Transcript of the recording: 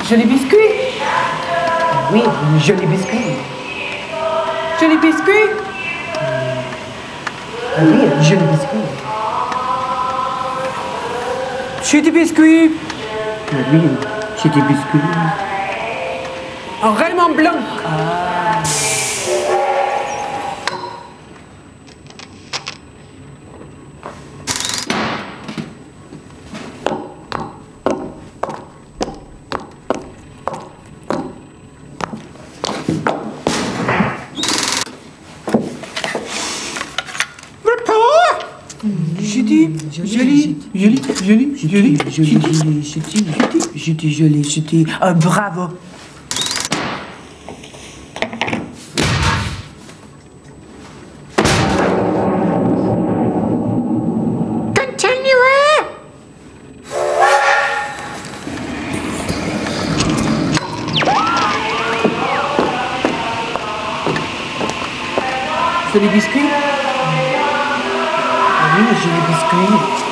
Joli biscuit. Oui, joli biscuit. Joli biscuit. Oui, joli biscuit. Chutty biscuit. Oui, chutty biscuit. Un Raymond Blanc. Chutty, joli. Bravo. Joli biscuit. Oui, joli biscuit.